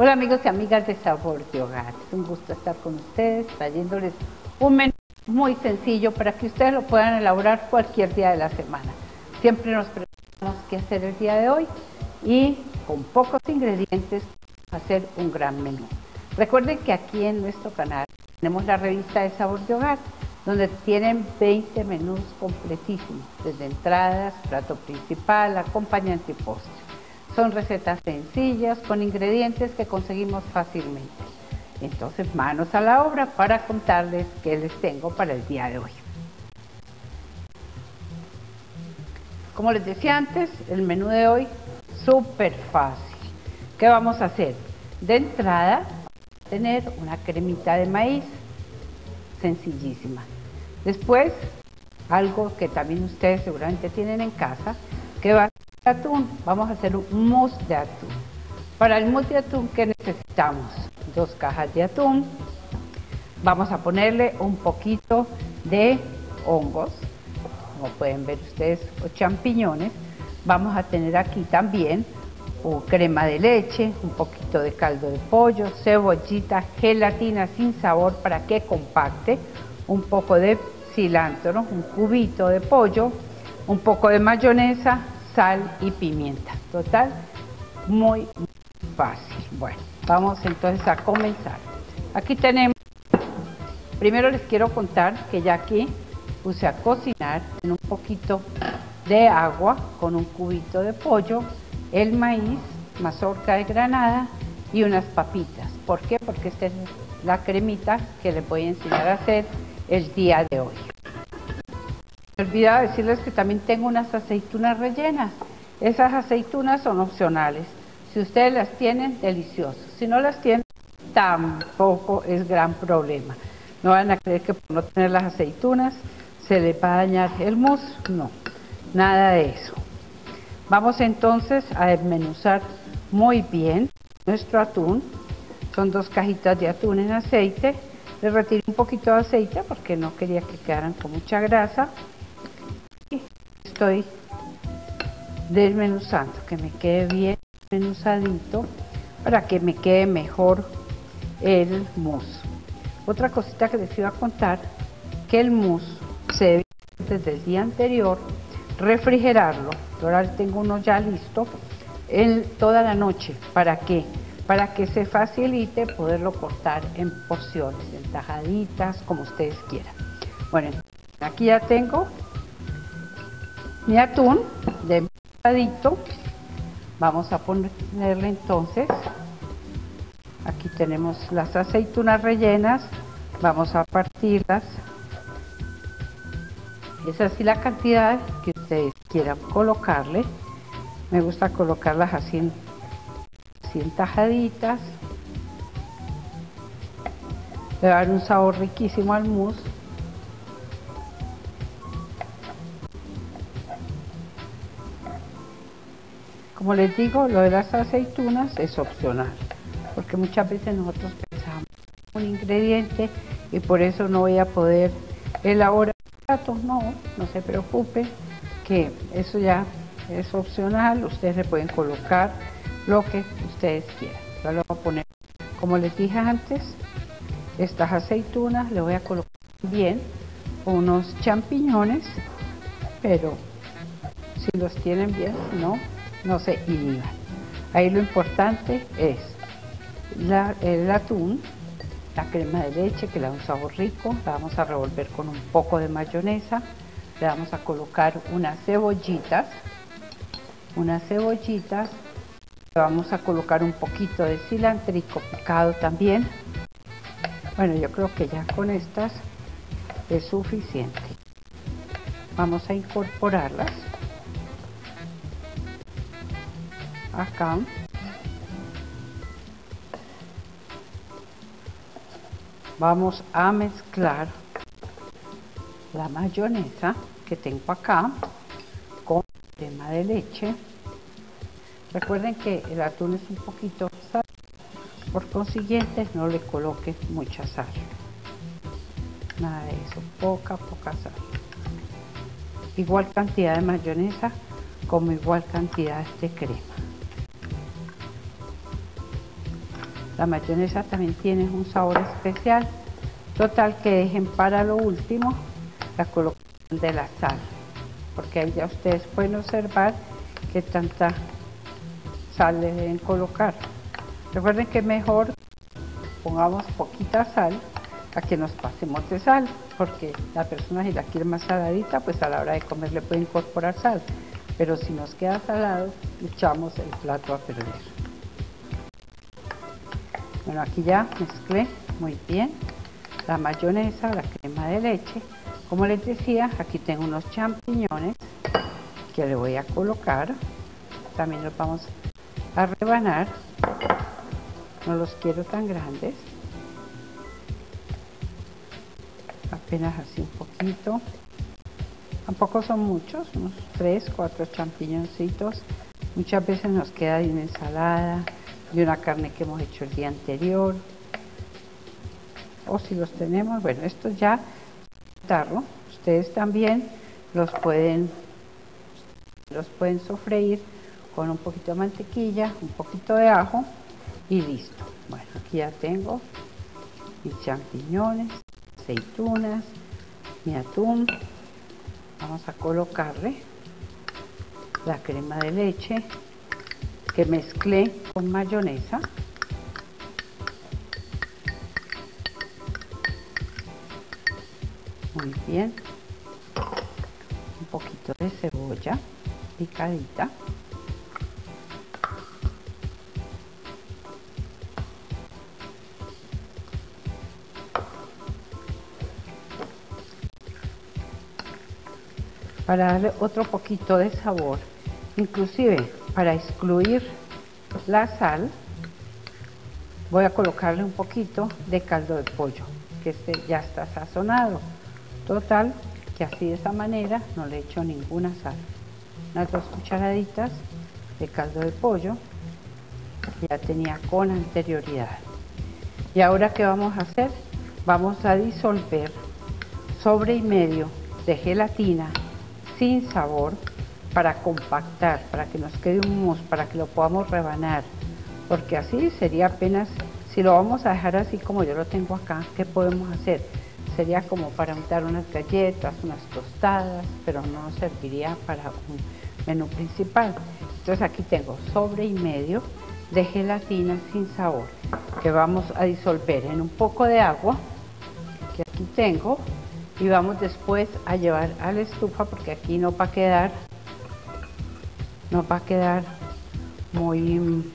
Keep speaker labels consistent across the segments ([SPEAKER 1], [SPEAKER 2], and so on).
[SPEAKER 1] Hola amigos y amigas de Sabor de Hogar, es un gusto estar con ustedes trayéndoles un menú muy sencillo para que ustedes lo puedan elaborar cualquier día de la semana. Siempre nos preguntamos qué hacer el día de hoy y con pocos ingredientes hacer un gran menú. Recuerden que aquí en nuestro canal tenemos la revista de Sabor de Hogar, donde tienen 20 menús completísimos, desde entradas, plato principal, acompañante y postre. Son recetas sencillas con ingredientes que conseguimos fácilmente. Entonces, manos a la obra para contarles qué les tengo para el día de hoy. Como les decía antes, el menú de hoy súper fácil. ¿Qué vamos a hacer? De entrada, vamos a tener una cremita de maíz, sencillísima. Después, algo que también ustedes seguramente tienen en casa, que va a ser atún. Vamos a hacer un mousse de atún. Para el mousse de atún, ¿qué necesitamos? 2 cajas de atún. Vamos a ponerle un poquito de hongos, como pueden ver ustedes, o champiñones. Vamos a tener aquí también crema de leche, un poquito de caldo de pollo, cebollita, gelatina sin sabor para que compacte, un poco de cilantro, un cubito de pollo, un poco de mayonesa, sal y pimienta. Total, muy fácil. Bueno, vamos entonces a comenzar. Aquí tenemos, primero les quiero contar que ya aquí puse a cocinar en un poquito de agua con un cubito de pollo, el maíz, mazorca de granada y unas papitas. ¿Por qué? Porque esta es la cremita que les voy a enseñar a hacer el día de hoy. Me olvidaba decirles que también tengo unas aceitunas rellenas. Esas aceitunas son opcionales. Si ustedes las tienen, delicioso. Si no las tienen, tampoco es gran problema. No van a creer que por no tener las aceitunas se les va a dañar el mousse. No, nada de eso. Vamos entonces a desmenuzar muy bien nuestro atún. Son 2 cajitas de atún en aceite. Le retiré un poquito de aceite porque no quería que quedaran con mucha grasa. Y estoy desmenuzando, que me quede bien desmenuzadito para que me quede mejor el mousse. Otra cosita que les iba a contar, que el mousse se debe desde el día anterior refrigerarlo. Ahora tengo uno ya listo toda la noche. ¿Para qué? Para que se facilite poderlo cortar en porciones, en tajaditas, como ustedes quieran. Bueno, aquí ya tengo mi atún desmenuzadito. Vamos a ponerle entonces, aquí tenemos las aceitunas rellenas, vamos a partirlas. Es así la cantidad que ustedes quieran colocarle. Me gusta colocarlas así en tajaditas. Le va a dar un sabor riquísimo al mousse. Como les digo, lo de las aceitunas es opcional, porque muchas veces nosotros pensamos un ingrediente y por eso no voy a poder elaborar platos. No, no se preocupe, que eso ya es opcional. Ustedes le pueden colocar lo que ustedes quieran. Yo le voy a poner, como les dije antes, estas aceitunas. Le voy a colocar bien unos champiñones, pero si los tienen bien, no se inhiban. Ahí lo importante es el atún, la crema de leche, que le da un sabor rico. La vamos a revolver con un poco de mayonesa. Le vamos a colocar unas cebollitas. Le vamos a colocar un poquito de cilantrico picado también. Bueno, yo creo que ya con estas es suficiente. Vamos a incorporarlas acá. Vamos a mezclar la mayonesa que tengo acá con crema de leche. Recuerden que el atún es un poquito sal, por consiguiente no le coloque mucha sal. Nada de eso, poca sal. Igual cantidad de mayonesa como igual cantidad de crema. La mayonesa también tiene un sabor especial. Total, que dejen para lo último la colocación de la sal, porque ahí ya ustedes pueden observar qué tanta sal le deben colocar. Recuerden que mejor pongamos poquita sal a que nos pasemos de sal, porque la persona, si la quiere más saladita, pues a la hora de comer le puede incorporar sal, pero si nos queda salado, echamos el plato a perder. Bueno, aquí ya mezclé muy bien la mayonesa, la crema de leche. Como les decía, aquí tengo unos champiñones que le voy a colocar. También los vamos a rebanar, no los quiero tan grandes, apenas así un poquito, tampoco son muchos, unos 3, 4 champiñoncitos. Muchas veces nos queda de una ensalada, de una carne que hemos hecho el día anterior, o si los tenemos, bueno, estos ya tarro, ustedes también los pueden sofreír con un poquito de mantequilla, un poquito de ajo y listo. Bueno, aquí ya tengo mis champiñones, aceitunas, mi atún. Vamos a colocarle la crema de leche que mezclé con mayonesa. Muy bien. Un poquito de cebolla picadita. Para darle otro poquito de sabor, inclusive para excluir la sal, voy a colocarle un poquito de caldo de pollo, que este ya está sazonado. Total, que así de esa manera no le echo ninguna sal. Unas 2 cucharaditas de caldo de pollo que ya tenía con anterioridad. Y ahora, ¿qué vamos a hacer? Vamos a disolver sobre y medio de gelatina sin sabor para compactar, para que nos quede un mousse, para que lo podamos rebanar, porque así sería apenas, si lo vamos a dejar así como yo lo tengo acá, ¿qué podemos hacer? Sería como para untar unas galletas, unas tostadas, pero no serviría para un menú principal. Entonces aquí tengo sobre y medio de gelatina sin sabor, que vamos a disolver en un poco de agua, que aquí tengo, y vamos después a llevar a la estufa, porque aquí no va a quedar muy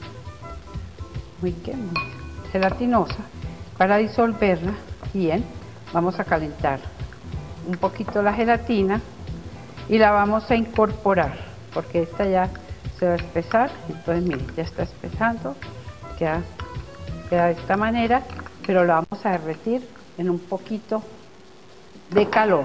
[SPEAKER 1] gelatinosa. Para disolverla bien, vamos a calentar un poquito la gelatina y la vamos a incorporar, porque esta ya se va a espesar. Entonces miren, ya está espesando, queda de esta manera, pero la vamos a derretir en un poquito de calor.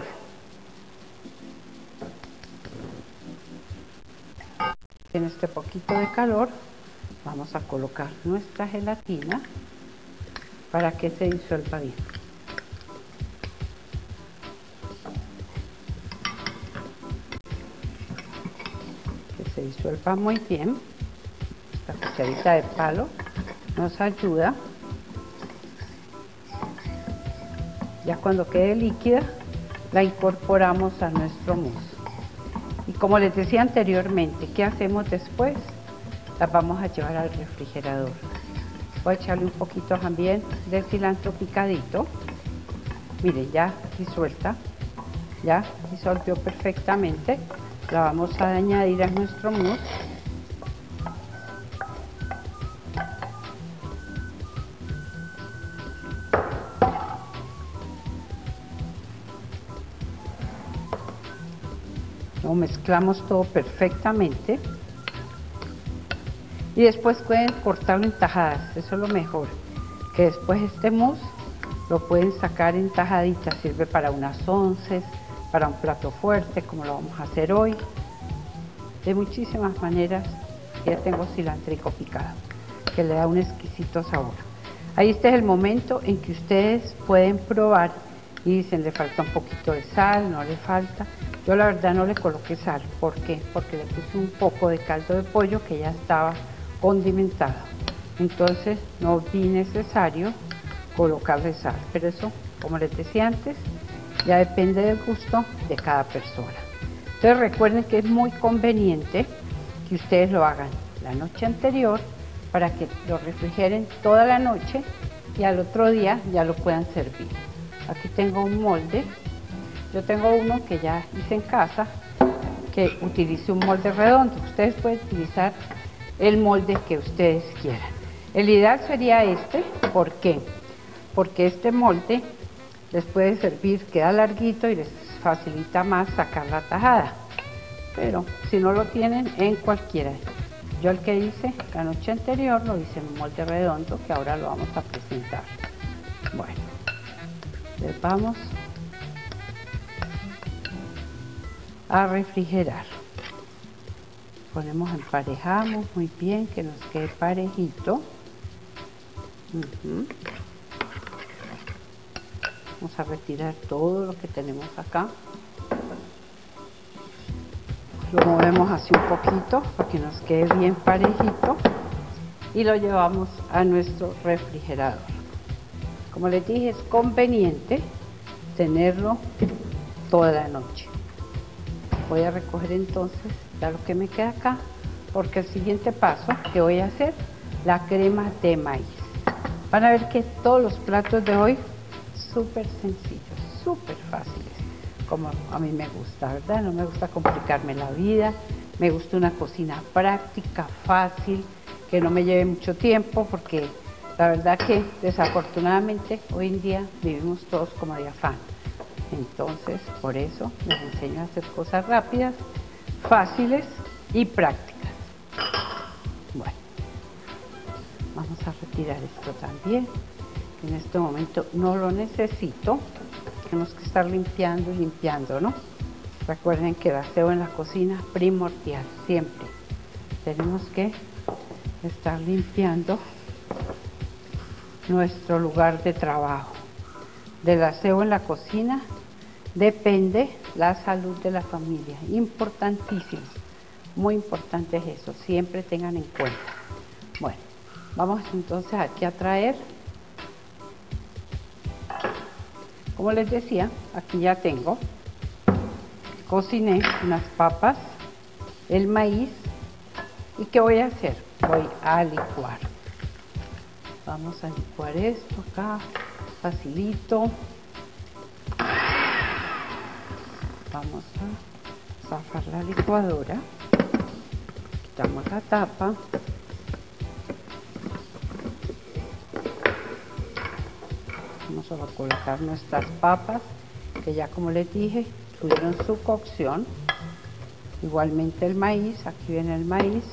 [SPEAKER 1] En este poquito de calor vamos a colocar nuestra gelatina para que se disuelva bien. Que se disuelva muy bien. Esta cucharita de palo nos ayuda. Ya cuando quede líquida, la incorporamos a nuestro mousse. Y como les decía anteriormente, ¿qué hacemos después? Las vamos a llevar al refrigerador. Voy a echarle un poquito también de cilantro picadito. Miren, ya disuelta, ya disolvió perfectamente. La vamos a añadir a nuestro mousse. Lo mezclamos todo perfectamente y después pueden cortarlo en tajadas. Eso es lo mejor, que después este mousse lo pueden sacar en tajaditas. Sirve para unas onces, para un plato fuerte, como lo vamos a hacer hoy, de muchísimas maneras. Ya tengo cilantrico picado, que le da un exquisito sabor. Ahí este es el momento en que ustedes pueden probar y dicen, le falta un poquito de sal, no le falta. Yo la verdad no le coloqué sal. ¿Por qué? Porque le puse un poco de caldo de pollo que ya estaba condimentado. entonces no vi necesario colocarle sal, pero eso, como les decía antes, ya depende del gusto de cada persona. Entonces recuerden que es muy conveniente que ustedes lo hagan la noche anterior para que lo refrigeren toda la noche y al otro día ya lo puedan servir. Aquí tengo un molde, yo tengo uno que ya hice en casa, que utilice un molde redondo. Ustedes pueden utilizar el molde que ustedes quieran. El ideal sería este, ¿por qué? Porque este molde les puede servir, queda larguito y les facilita más sacar la tajada. Pero si no lo tienen, en cualquiera. Yo el que hice la noche anterior lo hice en un molde redondo que ahora lo vamos a presentar. Bueno, les vamos a refrigerar. Ponemos, emparejamos muy bien, que nos quede parejito. Vamos a retirar todo lo que tenemos acá. Lo movemos así un poquito para que nos quede bien parejito y lo llevamos a nuestro refrigerador. Como les dije, es conveniente tenerlo toda la noche. Voy a recoger entonces ya lo que me queda acá, porque el siguiente paso que voy a hacer, la crema de maíz. Van a ver que todos los platos de hoy súper sencillos, súper fáciles, como a mí me gusta, ¿verdad? No me gusta complicarme la vida, me gusta una cocina práctica, fácil, que no me lleve mucho tiempo, porque la verdad que desafortunadamente hoy en día vivimos todos como de afán. Entonces, por eso les enseño a hacer cosas rápidas, fáciles y prácticas. Bueno, vamos a retirar esto también. En este momento no lo necesito. Tenemos que estar limpiando y limpiando, ¿no? Recuerden que el aseo en la cocina es primordial, siempre. Tenemos que estar limpiando nuestro lugar de trabajo. Del aseo en la cocina depende la salud de la familia, importantísimo, muy importante es eso, siempre tengan en cuenta. Bueno, vamos entonces aquí a traer, como les decía, aquí ya tengo, cociné unas papas, el maíz, y ¿qué voy a hacer? Voy a licuar. Vamos a licuar esto acá, facilito. Vamos a zafar la licuadora, quitamos la tapa, vamos a colocar nuestras papas, que ya como les dije, tuvieron su cocción. Igualmente el maíz, aquí viene el maíz.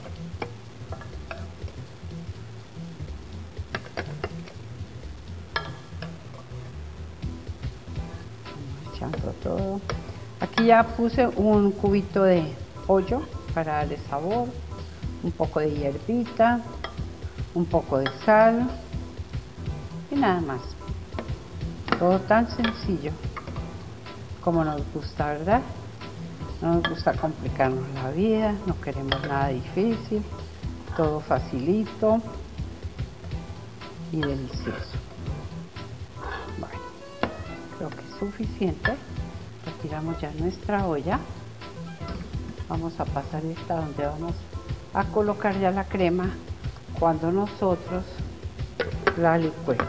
[SPEAKER 1] Echando todo. Aquí ya puse un cubito de pollo para darle sabor, un poco de hierbita, un poco de sal y nada más. Todo tan sencillo como nos gusta, ¿verdad? No nos gusta complicarnos la vida, no queremos nada difícil, todo facilito y delicioso. Bueno, creo que es suficiente. Retiramos ya nuestra olla. Vamos a pasar esta donde vamos a colocar ya la crema cuando nosotros la licuemos.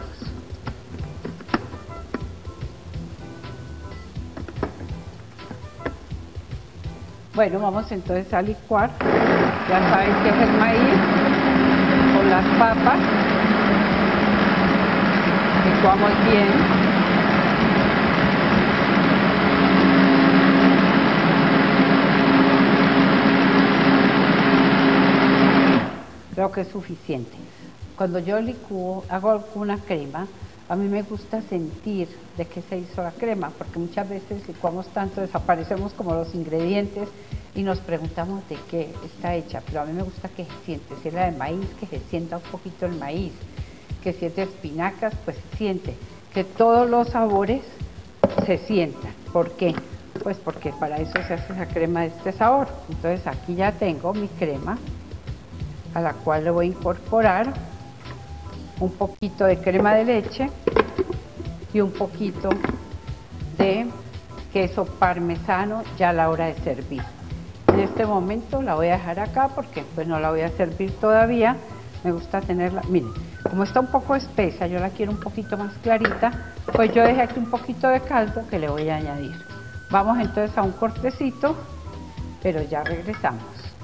[SPEAKER 1] Bueno, vamos entonces a licuar. Ya saben que es el maíz con las papas. Licuamos bien. Creo que es suficiente. Cuando yo licúo, hago alguna crema, a mí me gusta sentir de qué se hizo la crema, porque muchas veces licuamos tanto, desaparecemos como los ingredientes y nos preguntamos de qué está hecha, pero a mí me gusta que se siente. Si es la de maíz, que se sienta un poquito el maíz, que si es de espinacas, pues se siente, que todos los sabores se sientan. ¿Por qué? Pues porque para eso se hace la crema de este sabor. Entonces aquí ya tengo mi crema a la cual le voy a incorporar un poquito de crema de leche y un poquito de queso parmesano ya a la hora de servir. En este momento la voy a dejar acá porque pues no la voy a servir todavía. Me gusta tenerla, miren, como está un poco espesa, yo la quiero un poquito más clarita, pues yo dejé aquí un poquito de caldo que le voy a añadir. Vamos entonces a un cortecito, pero ya regresamos.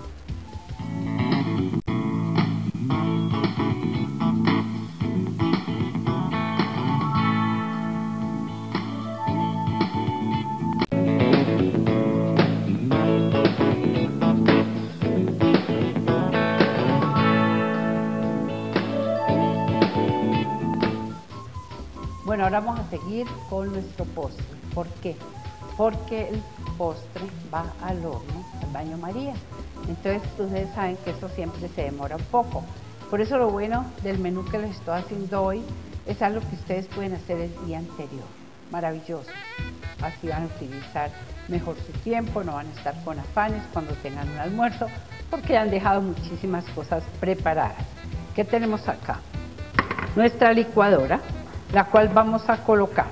[SPEAKER 1] Bueno, ahora vamos a seguir con nuestro postre. ¿Por qué? Porque el postre va al horno, al baño María. Entonces ustedes saben que eso siempre se demora un poco. Por eso lo bueno del menú que les estoy haciendo hoy es algo que ustedes pueden hacer el día anterior. Maravilloso. Así van a utilizar mejor su tiempo, no van a estar con afanes cuando tengan un almuerzo, porque han dejado muchísimas cosas preparadas. ¿Qué tenemos acá? Nuestra licuadora, la cual vamos a colocar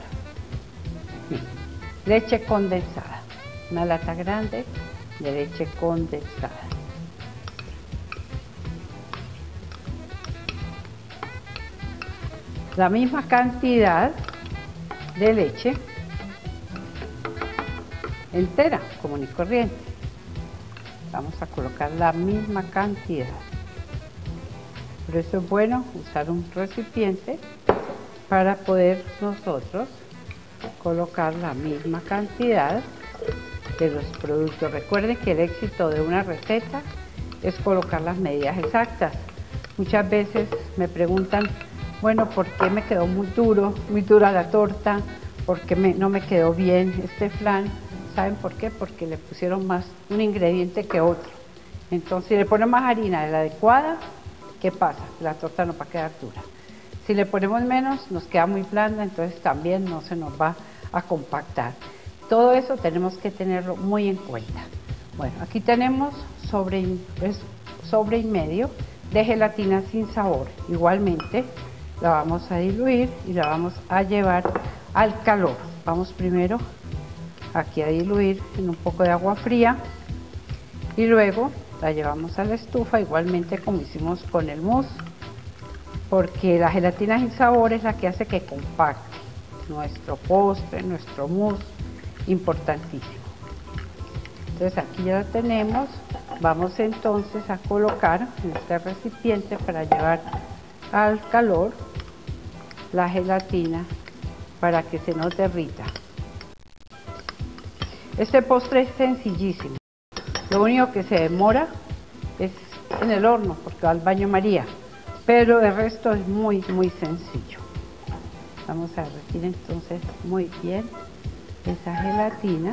[SPEAKER 1] leche condensada, una lata grande de leche condensada. La misma cantidad de leche entera, común y corriente. Vamos a colocar la misma cantidad. Por eso es bueno usar un recipiente para poder nosotros colocar la misma cantidad de los productos. Recuerden que el éxito de una receta es colocar las medidas exactas. Muchas veces me preguntan, bueno, ¿por qué me quedó muy dura la torta? ¿Por qué no me quedó bien este flan? ¿Saben por qué? Porque le pusieron más un ingrediente que otro. Entonces, si le ponen más harina de la adecuada, ¿qué pasa? La torta no va a quedar dura. Si le ponemos menos, nos queda muy blanda, entonces también no se nos va a compactar. Todo eso tenemos que tenerlo muy en cuenta. Bueno, aquí tenemos sobre y medio de gelatina sin sabor. Igualmente, la vamos a diluir y la vamos a llevar al calor. Vamos primero aquí a diluir en un poco de agua fría y luego la llevamos a la estufa, igualmente como hicimos con el mousse, porque la gelatina sin sabor es la que hace que compacte nuestro postre, nuestro mousse, importantísimo. Entonces aquí ya la tenemos. Vamos entonces a colocar en este recipiente para llevar al calor la gelatina para que se nos derrita. Este postre es sencillísimo. Lo único que se demora es en el horno porque va al baño María. Pero el resto es muy sencillo. Vamos a derretir entonces muy bien esa gelatina.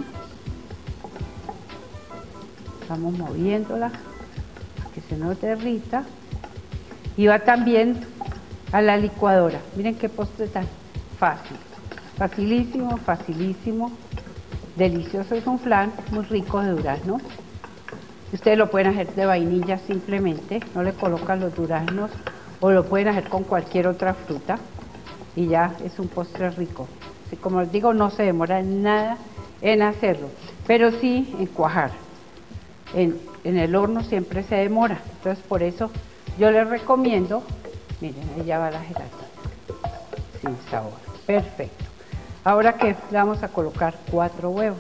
[SPEAKER 1] Vamos moviéndola para que se nos derrita. Y va también a la licuadora. Miren qué postre tan fácil. Facilísimo, facilísimo. Delicioso, es un flan muy rico de durazno. Ustedes lo pueden hacer de vainilla simplemente, no le colocan los duraznos, o lo pueden hacer con cualquier otra fruta y ya es un postre rico. Así como les digo, no se demora nada en hacerlo, pero sí en cuajar. En el horno siempre se demora, entonces por eso yo les recomiendo, miren, ahí ya va la gelatina, sin sabor, perfecto. Ahora que le vamos a colocar 4 huevos.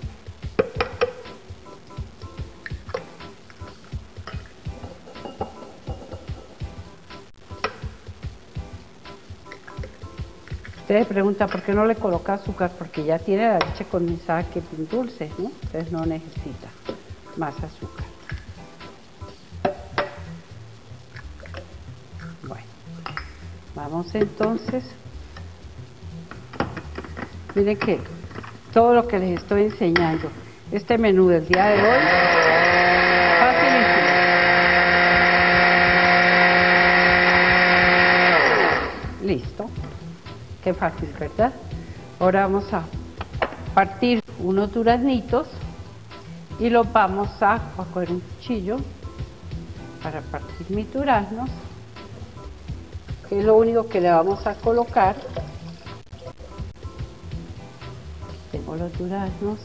[SPEAKER 1] Ustedes preguntan por qué no le coloca azúcar, porque ya tiene la leche condensada que es dulce, ¿no? Entonces no necesita más azúcar. Bueno, vamos entonces. Miren que todo lo que les estoy enseñando, este menú del día de hoy, facilísimo. Listo. Qué fácil, ¿verdad? Ahora vamos a partir unos duraznitos y los vamos a coger un cuchillo para partir mis duraznos, que es lo único que le vamos a colocar. Tengo los duraznos.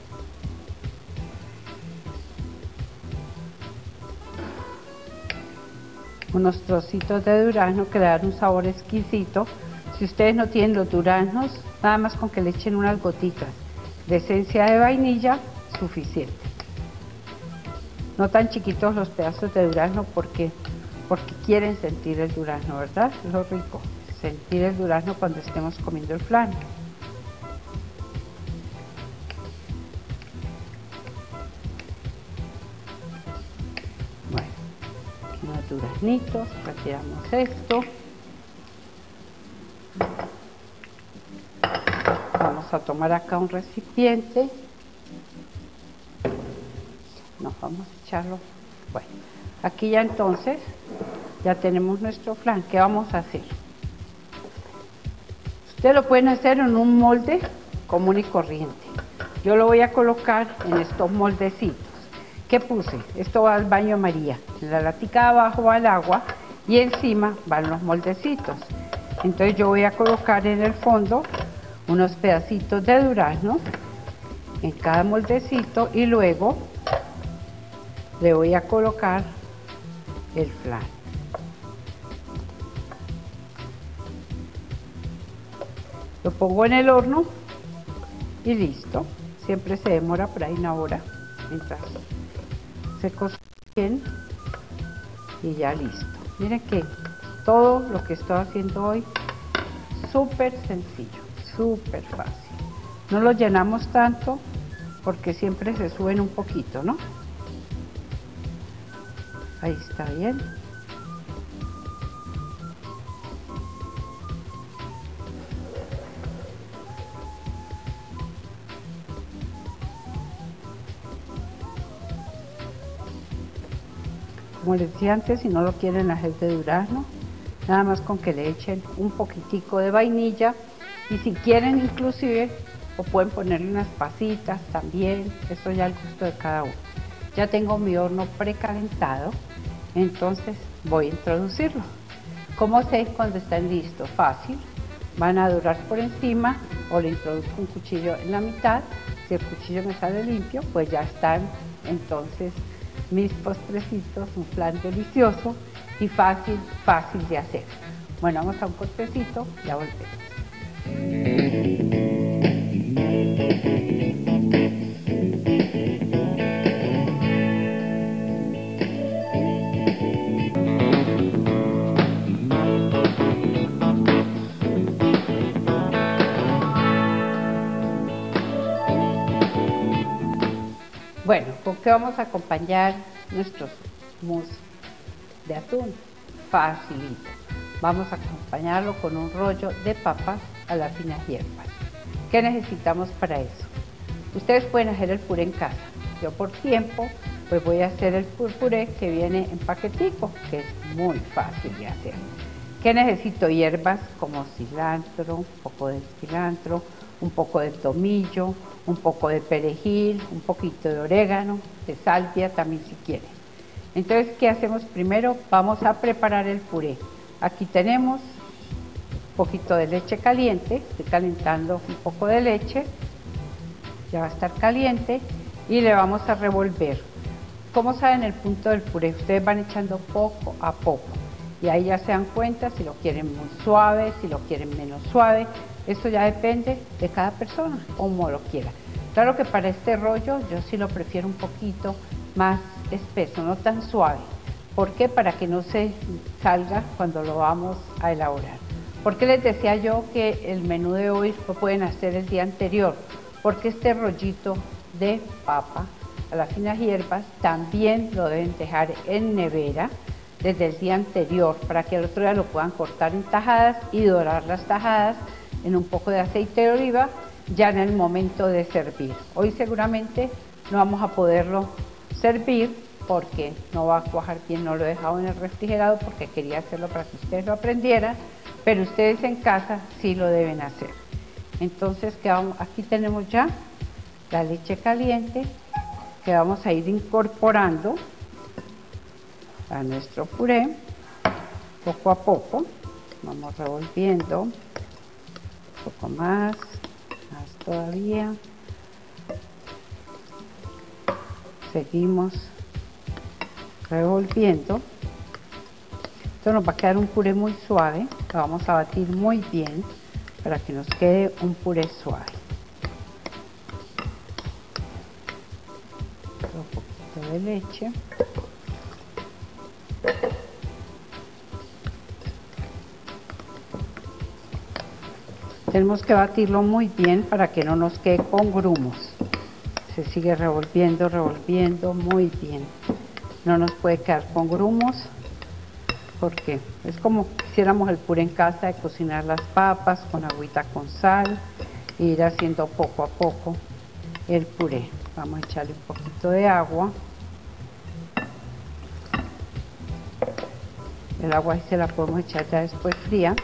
[SPEAKER 1] Unos trocitos de durazno que le dan un sabor exquisito. Si ustedes no tienen los duraznos, nada más con que le echen unas gotitas de esencia de vainilla, suficiente. No tan chiquitos los pedazos de durazno porque quieren sentir el durazno, ¿verdad? Es lo rico, sentir el durazno cuando estemos comiendo el flan. Bueno, aquí unos duraznitos, retiramos esto. Vamos a tomar acá un recipiente. Nos vamos a echarlo. Bueno, aquí ya entonces ya tenemos nuestro flan. ¿Qué vamos a hacer? Ustedes lo pueden hacer en un molde común y corriente. Yo lo voy a colocar en estos moldecitos. ¿Qué puse? Esto va al baño María. En la latica de abajo va el agua y encima van los moldecitos. Entonces yo voy a colocar en el fondo unos pedacitos de durazno en cada moldecito y luego le voy a colocar el flan. Lo pongo en el horno y listo. Siempre se demora por ahí una hora mientras se cocina bien y ya listo. Miren que todo lo que estoy haciendo hoy súper sencillo, súper fácil. No lo llenamos tanto porque siempre se suben un poquito, ¿no? Ahí está bien. Como les decía antes, si no lo quieren hacer de durazno, nada más con que le echen un poquitico de vainilla y si quieren inclusive o pueden ponerle unas pasitas también, eso ya al gusto de cada uno. Ya tengo mi horno precalentado, entonces voy a introducirlo. ¿Cómo sé cuando están listos? Fácil, van a dorar por encima o le introduzco un cuchillo en la mitad. Si el cuchillo me sale limpio, pues ya están entonces mis postrecitos, un flan delicioso y fácil de hacer. Bueno, vamos a un cortecito, ya volvemos. Bueno, ¿con qué vamos a acompañar nuestros mousse de atún? Facilito. Vamos a acompañarlo con un rollo de papas a las finas hierbas. ¿Qué necesitamos para eso? Ustedes pueden hacer el puré en casa. Yo por tiempo, pues voy a hacer el puré que viene en paquetico, que es muy fácil de hacer. ¿Qué necesito? Hierbas como cilantro, un poco de cilantro, un poco de tomillo, un poco de perejil, un poquito de orégano, de salvia también si quieren. Entonces, ¿qué hacemos primero? Vamos a preparar el puré. Aquí tenemos un poquito de leche caliente, estoy calentando un poco de leche, ya va a estar caliente y le vamos a revolver. ¿Cómo saben el punto del puré? Ustedes van echando poco a poco y ahí ya se dan cuenta si lo quieren muy suave, si lo quieren menos suave. Eso ya depende de cada persona, como lo quiera. Claro que para este rollo yo sí lo prefiero un poquito más espeso, no tan suave. ¿Por qué? Para que no se salga cuando lo vamos a elaborar. ¿Por qué les decía yo que el menú de hoy lo pueden hacer el día anterior? Porque este rollito de papa a las finas hierbas también lo deben dejar en nevera desde el día anterior para que al otro día lo puedan cortar en tajadas y dorar las tajadas en un poco de aceite de oliva ya en el momento de servir. Hoy seguramente no vamos a poderlo servir porque no va a cuajar bien, no lo he dejado en el refrigerador porque quería hacerlo para que ustedes lo aprendieran, pero ustedes en casa sí lo deben hacer. Entonces, aquí tenemos ya la leche caliente que vamos a ir incorporando a nuestro puré. Poco a poco vamos revolviendo, un poco más todavía. Seguimos revolviendo. Esto nos va a quedar un puré muy suave, lo vamos a batir muy bien para que nos quede un puré suave. Un poquito de leche. Tenemos que batirlo muy bien para que no nos quede con grumos. Se sigue revolviendo, revolviendo muy bien. No nos puede quedar con grumos porque es como si hiciéramos el puré en casa, de cocinar las papas con agüita con sal e ir haciendo poco a poco el puré. Vamos a echarle un poquito de agua. El agua se la podemos echar ya después fría.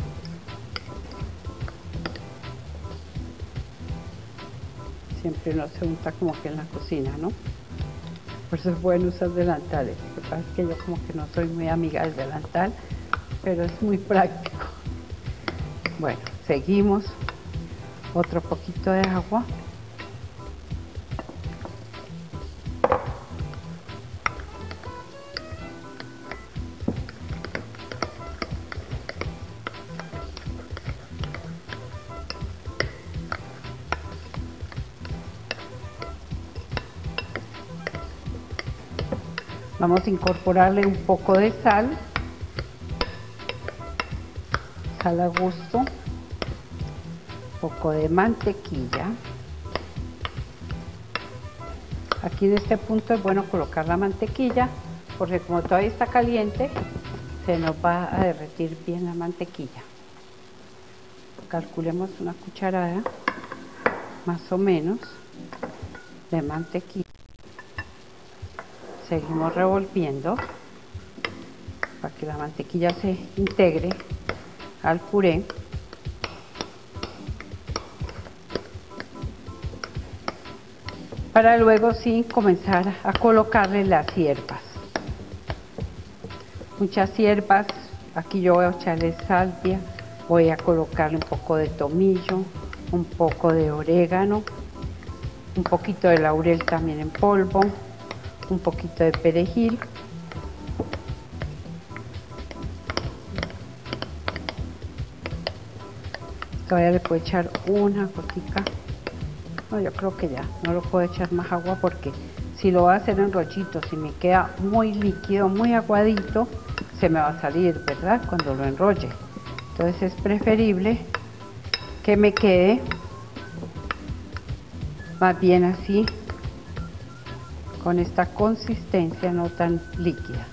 [SPEAKER 1] Siempre uno se unta como que en la cocina, ¿no? Por eso es bueno usar delantales. Lo que pasa es que yo como que no soy muy amiga del delantal, pero es muy práctico. Bueno, seguimos. Otro poquito de agua. Vamos a incorporarle un poco de sal, sal a gusto, un poco de mantequilla. Aquí en este punto es bueno colocar la mantequilla porque como todavía está caliente se nos va a derretir bien la mantequilla. Calculemos una cucharada más o menos de mantequilla. Seguimos revolviendo para que la mantequilla se integre al puré. Para luego sí comenzar a colocarle las hierbas. Muchas hierbas, aquí yo voy a echarle salvia, voy a colocarle un poco de tomillo, un poco de orégano, un poquito de laurel también en polvo, un poquito de perejil, todavía le puedo echar una gotica, no, yo creo que ya, no lo puedo echar más agua porque si lo voy a hacer en rollitos y me queda muy líquido, muy aguadito, se me va a salir, ¿verdad? Cuando lo enrolle. Entonces es preferible que me quede más bien así, con esta consistencia no tan líquida.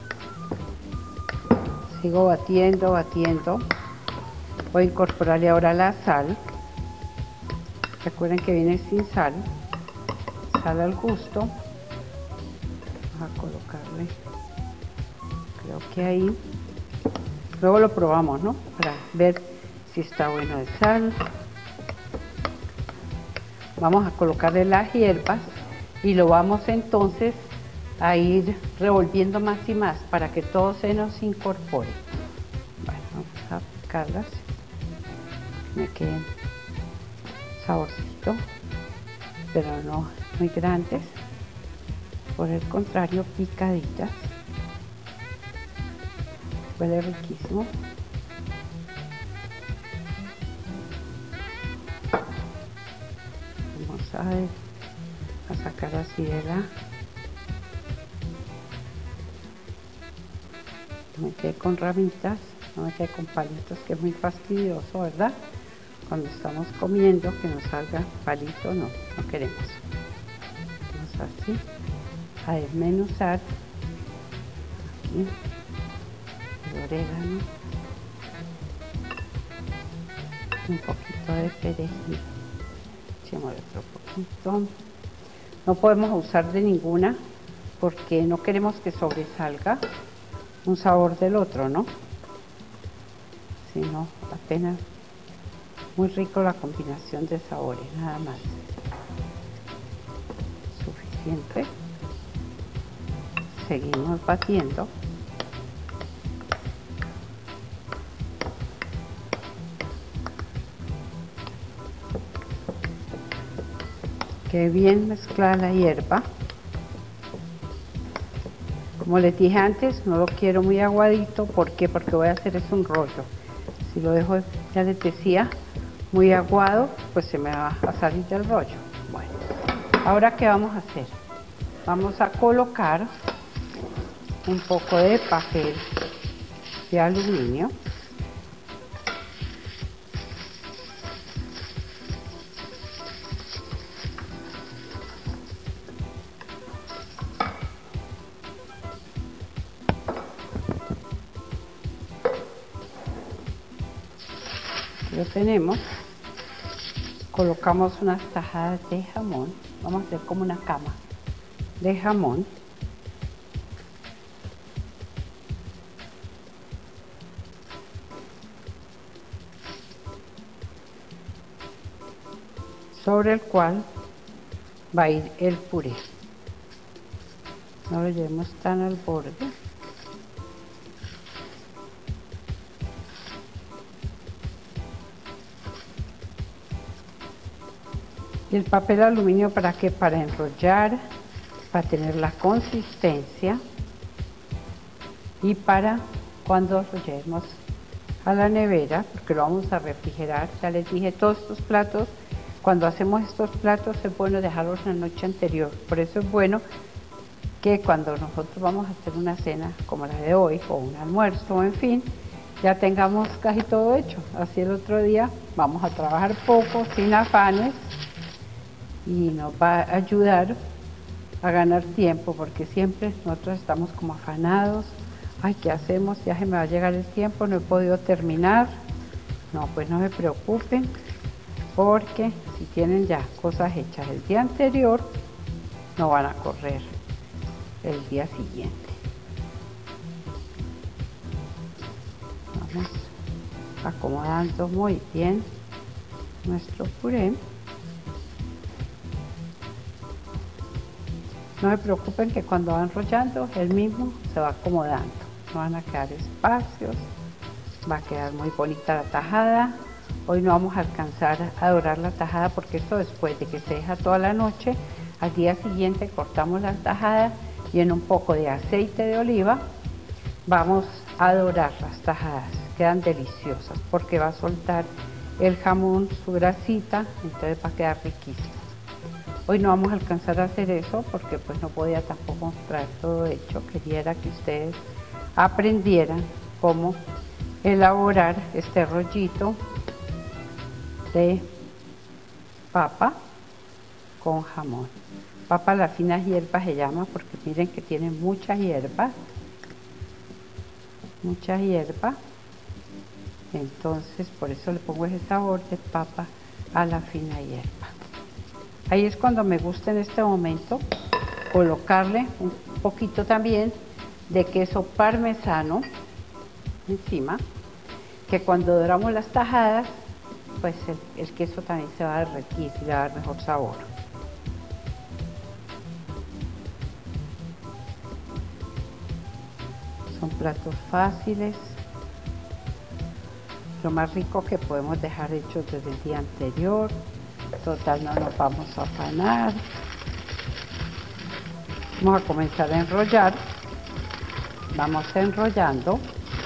[SPEAKER 1] Sigo batiendo, batiendo. Voy a incorporarle ahora la sal. Recuerden que viene sin sal. Sal al gusto. Vamos a colocarle, creo que ahí. Luego lo probamos, ¿no? Para ver si está bueno de sal. Vamos a colocarle las hierbas. Y lo vamos entonces a ir revolviendo más y más para que todo se nos incorpore. Bueno, vamos a picarlas, me queden saborcito, pero no muy grandes, por el contrario picaditas. Huele riquísimo. Vamos a ver, a sacar así de la, no me quede con ramitas, no me quede con palitos, que es muy fastidioso, ¿verdad? Cuando estamos comiendo que nos salga palito, no queremos. Vamos así a desmenuzar aquí el orégano, un poquito de perejil, echémosle otro poquito. No podemos usar de ninguna porque no queremos que sobresalga un sabor del otro, ¿no? Sino apenas muy rico la combinación de sabores, nada más. Suficiente. seguimos batiendo. Que bien mezclada la hierba. Como les dije antes, no lo quiero muy aguadito. ¿Por qué? Porque voy a hacer es un rollo. Si lo dejo, ya les decía, muy aguado, pues se me va a salir del rollo. Bueno, ahora ¿qué vamos a hacer? Vamos a colocar un poco de papel de aluminio. Lo tenemos. Colocamos unas tajadas de jamón. Vamos a hacer como una cama de jamón. Sobre el cual va a ir el puré. No lo llevemos tan al borde. Y el papel aluminio, ¿para qué? Para enrollar, para tener la consistencia y para cuando lo llevemos a la nevera, porque lo vamos a refrigerar. Ya les dije, todos estos platos, cuando hacemos estos platos es bueno dejarlos la noche anterior. Por eso es bueno que cuando nosotros vamos a hacer una cena como la de hoy, o un almuerzo, en fin, ya tengamos casi todo hecho. Así el otro día vamos a trabajar poco, sin afanes, y nos va a ayudar a ganar tiempo, porque siempre nosotros estamos como afanados. Ay, ¿qué hacemos? Ya se me va a llegar el tiempo, no he podido terminar. No, pues no se preocupen, porque si tienen ya cosas hechas el día anterior, no van a correr el día siguiente. Vamos acomodando muy bien nuestro puré. No se preocupen que cuando van enrollando, él mismo se va acomodando. No van a quedar espacios, va a quedar muy bonita la tajada. Hoy no vamos a alcanzar a dorar la tajada, porque esto después de que se deja toda la noche, al día siguiente cortamos la tajada y en un poco de aceite de oliva vamos a dorar las tajadas. Quedan deliciosas porque va a soltar el jamón su grasita, entonces va a quedar riquísimo. Hoy no vamos a alcanzar a hacer eso porque pues no podía tampoco traer todo hecho. Quería que ustedes aprendieran cómo elaborar este rollito de papa con jamón. Papa a la fina hierba se llama, porque miren que tiene mucha hierba. Entonces por eso le pongo ese sabor de papa a la fina hierba. Ahí es cuando me gusta en este momento colocarle un poquito también de queso parmesano encima, que cuando doramos las tajadas, pues el queso también se va a derretir y le va a dar mejor sabor. Son platos fáciles, lo más rico que podemos dejar hechos desde el día anterior. Total, no nos vamos a afanar. Vamos a comenzar a enrollar. Vamos enrollando.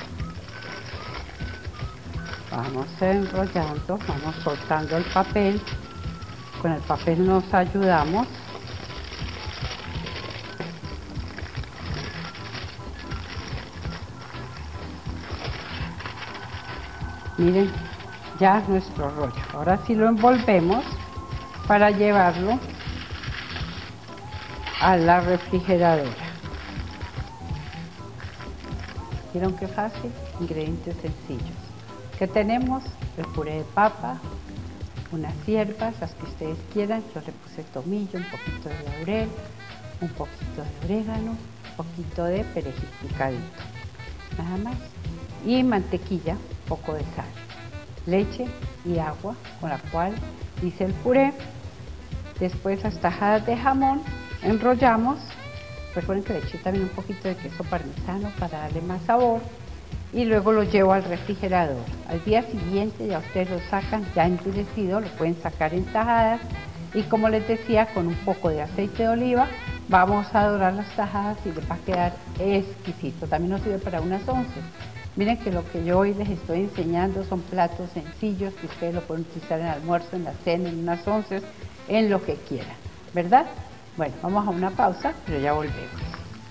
[SPEAKER 1] Vamos enrollando, vamos soltando el papel. Con el papel nos ayudamos. Miren, ya nuestro rollo. Ahora sí lo envolvemos para llevarlo a la refrigeradora. ¿Vieron qué fácil? Ingredientes sencillos. ¿Qué tenemos? El puré de papa, unas hierbas, las que ustedes quieran. Yo le puse tomillo, un poquito de laurel, un poquito de orégano, un poquito de perejil picadito, nada más. Y mantequilla, un poco de sal, leche y agua con la cual hice el puré. Después las tajadas de jamón, enrollamos Recuerden que le eché también un poquito de queso parmesano para darle más sabor. Y luego lo llevo al refrigerador. Al día siguiente ya ustedes lo sacan ya endurecido, lo pueden sacar en tajadas. Y como les decía, con un poco de aceite de oliva vamos a dorar las tajadas y les va a quedar exquisito. También nos sirve para unas onces. Miren que lo que yo hoy les estoy enseñando son platos sencillos que ustedes lo pueden utilizar en el almuerzo, en la cena, en unas onces, en lo que quieran, ¿verdad? Bueno, vamos a una pausa, pero ya volvemos.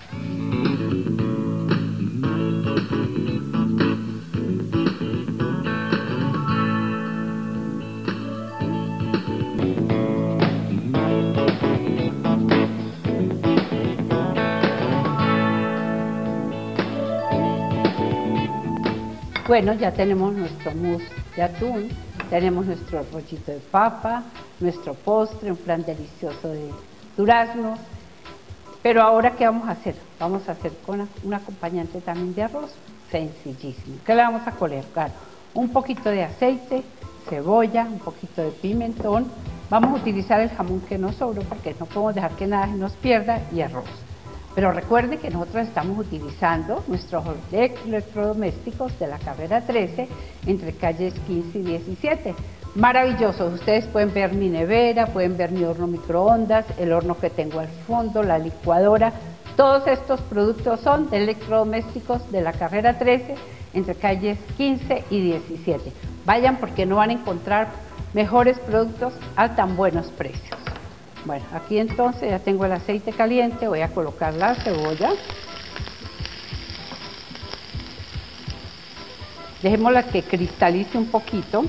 [SPEAKER 1] Bueno, ya tenemos nuestro mousse de atún, tenemos nuestro rollito de papa, nuestro postre, un plan delicioso de durazno. Pero ahora, ¿qué vamos a hacer? Vamos a hacer con un acompañante también de arroz, sencillísimo. ¿Qué le vamos a colocar? Un poquito de aceite, cebolla, un poquito de pimentón. Vamos a utilizar el jamón que nos sobró porque no podemos dejar que nada se nos pierda, y arroz. Pero recuerden que nosotros estamos utilizando nuestros electrodomésticos de la carrera 13 entre calles 15 y 17. Maravillosos. Ustedes pueden ver mi nevera, pueden ver mi horno microondas, el horno que tengo al fondo, la licuadora. Todos estos productos son de electrodomésticos de la carrera 13 entre calles 15 y 17. Vayan porque no van a encontrar mejores productos a tan buenos precios. Bueno, aquí entonces ya tengo el aceite caliente, voy a colocar la cebolla. Dejémosla que cristalice un poquito.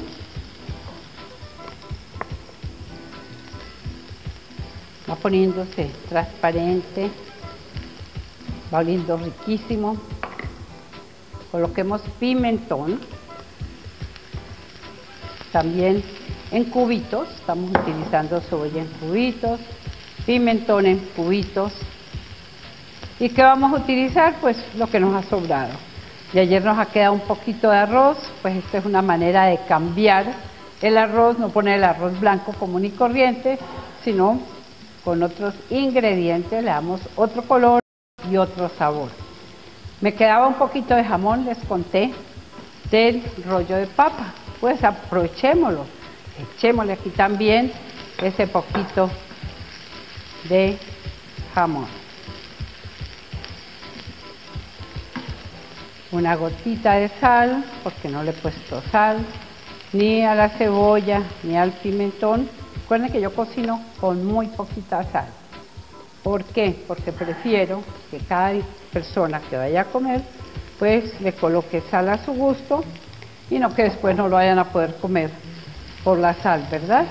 [SPEAKER 1] Va poniéndose transparente, va oliendo riquísimo. Coloquemos pimentón, también en cubitos, estamos utilizando cebolla en cubitos, pimentón en cubitos. ¿Y qué vamos a utilizar? Pues lo que nos ha sobrado. De ayer nos ha quedado un poquito de arroz, pues esta es una manera de cambiar el arroz, no poner el arroz blanco común y corriente, sino con otros ingredientes le damos otro color y otro sabor. Me quedaba un poquito de jamón, les conté, del rollo de papa, pues aprovechémoslo. Echémosle aquí también ese poquito de jamón. Una gotita de sal, porque no le he puesto sal, ni a la cebolla, ni al pimentón. Recuerden que yo cocino con muy poquita sal. ¿Por qué? Porque prefiero que cada persona que vaya a comer, pues le coloque sal a su gusto y no que después no lo vayan a poder comer por la sal, ¿verdad?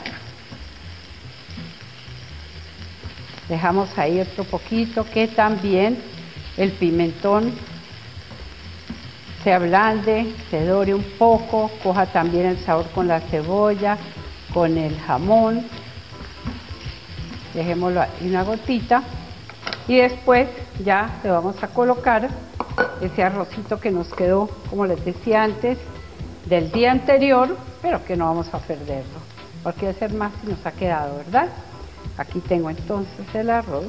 [SPEAKER 1] Dejamos ahí otro poquito que también el pimentón se ablande, se dore un poco, coja también el sabor con la cebolla, con el jamón. Dejémoslo ahí una gotita y después ya le vamos a colocar ese arrocito que nos quedó, como les decía antes, del día anterior, pero que no vamos a perderlo, porque va a ser más si nos ha quedado, ¿verdad? Aquí tengo entonces el arroz,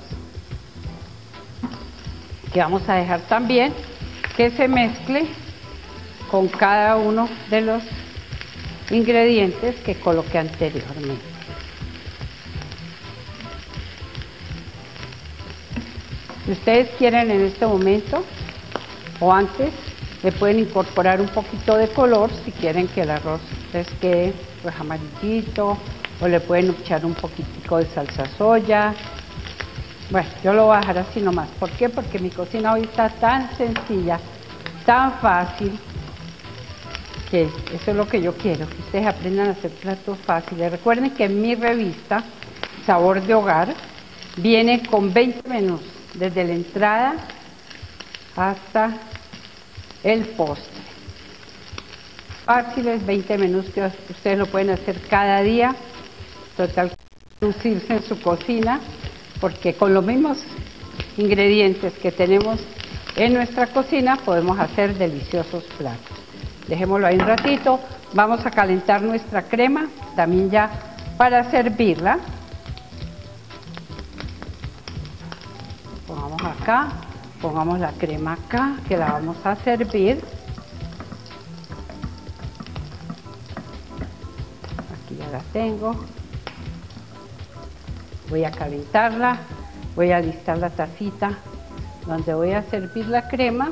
[SPEAKER 1] que vamos a dejar también que se mezcle con cada uno de los ingredientes que coloqué anteriormente. Si ustedes quieren en este momento o antes, le pueden incorporar un poquito de color si quieren que el arroz les quede pues amarillito, o le pueden echar un poquitico de salsa soya. Bueno, yo lo voy a dejar así nomás. ¿Por qué? Porque mi cocina hoy está tan sencilla, tan fácil, que eso es lo que yo quiero, que ustedes aprendan a hacer platos fáciles. Recuerden que en mi revista Sabor de Hogar viene con 20 menús, desde la entrada hasta el postre. Fáciles, 20 menús que ustedes lo pueden hacer cada día, total, lucirse en su cocina, porque con los mismos ingredientes que tenemos en nuestra cocina podemos hacer deliciosos platos. Dejémoslo ahí un ratito, vamos a calentar nuestra crema, también ya para servirla. Pongamos acá, pongamos la crema acá, que la vamos a servir. Aquí ya la tengo. Voy a calentarla, voy a alistar la tacita donde voy a servir la crema.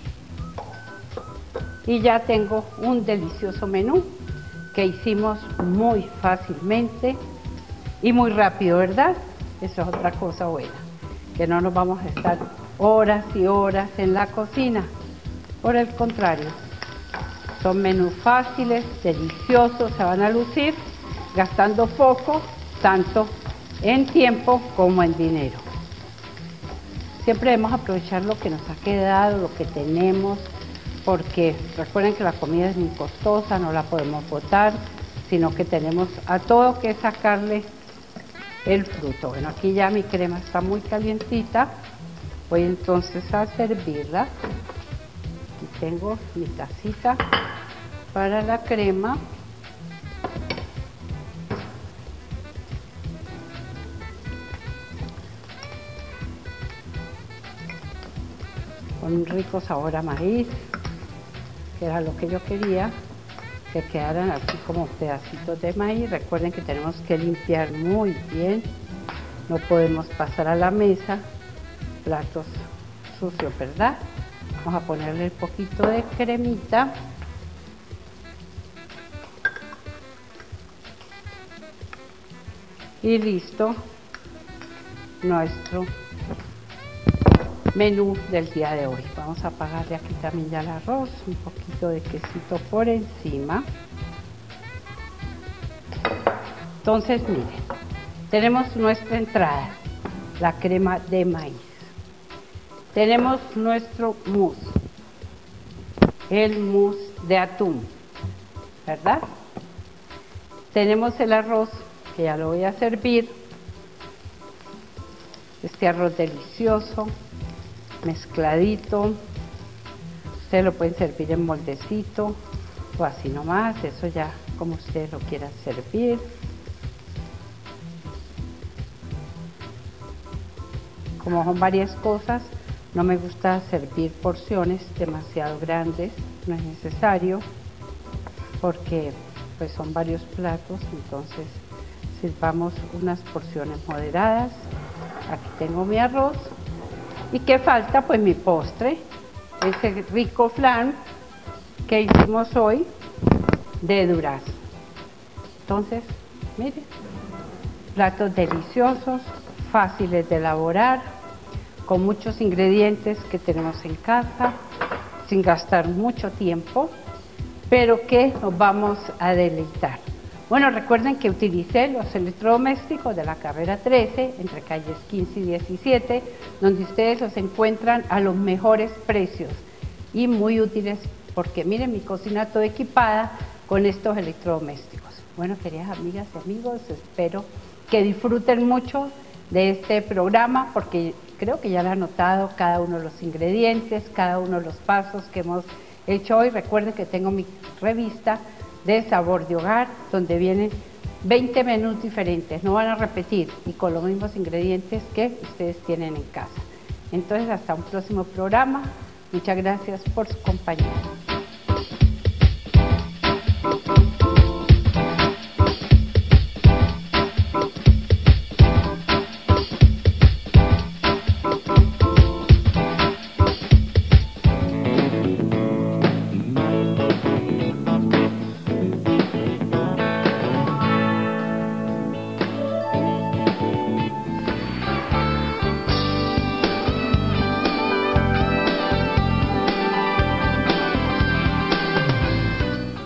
[SPEAKER 1] Y ya tengo un delicioso menú que hicimos muy fácilmente y muy rápido, ¿verdad? Eso es otra cosa buena, que no nos vamos a estar horas y horas en la cocina. Por el contrario, son menús fáciles, deliciosos, se van a lucir gastando poco, tanto en tiempo como en dinero. Siempre debemos aprovechar lo que nos ha quedado, lo que tenemos, porque recuerden que la comida es muy costosa, no la podemos botar, sino que tenemos a todo que sacarle el fruto. Bueno, aquí ya mi crema está muy calientita, voy entonces a servirla. Aquí tengo mi tacita para la crema. Con un rico sabor a maíz, que era lo que yo quería, que quedaran así como pedacitos de maíz. Recuerden que tenemos que limpiar muy bien, no podemos pasar a la mesa platos sucios, ¿verdad? Vamos a ponerle un poquito de cremita. Y listo nuestro menú del día de hoy. Vamos a apagarle aquí también ya el arroz, un poquito de quesito por encima. Entonces miren, tenemos nuestra entrada, la crema de maíz. Tenemos nuestro mousse, el mousse de atún, ¿verdad? Tenemos el arroz, que ya lo voy a servir. Este arroz delicioso, mezcladito. Ustedes lo pueden servir en moldecito o así nomás, eso ya como ustedes lo quieran servir. Como son varias cosas, no me gusta servir porciones demasiado grandes, no es necesario, porque pues son varios platos, entonces sirvamos unas porciones moderadas. Aquí tengo mi arroz. ¿Y qué falta? Pues mi postre, ese rico flan que hicimos hoy de durazno. Entonces, miren, platos deliciosos, fáciles de elaborar, con muchos ingredientes que tenemos en casa, sin gastar mucho tiempo, pero que nos vamos a deleitar. Bueno, recuerden que utilicé los electrodomésticos de la carrera 13, entre calles 15 y 17, donde ustedes los encuentran a los mejores precios y muy útiles, porque miren mi cocina toda equipada con estos electrodomésticos. Bueno, queridas amigas y amigos, espero que disfruten mucho de este programa, porque creo que ya lo han notado cada uno de los ingredientes, cada uno de los pasos que hemos hecho hoy. Recuerden que tengo mi revista de Sabor de Hogar, donde vienen 20 menús diferentes, no van a repetir, y con los mismos ingredientes que ustedes tienen en casa. Entonces, hasta un próximo programa. Muchas gracias por su compañía.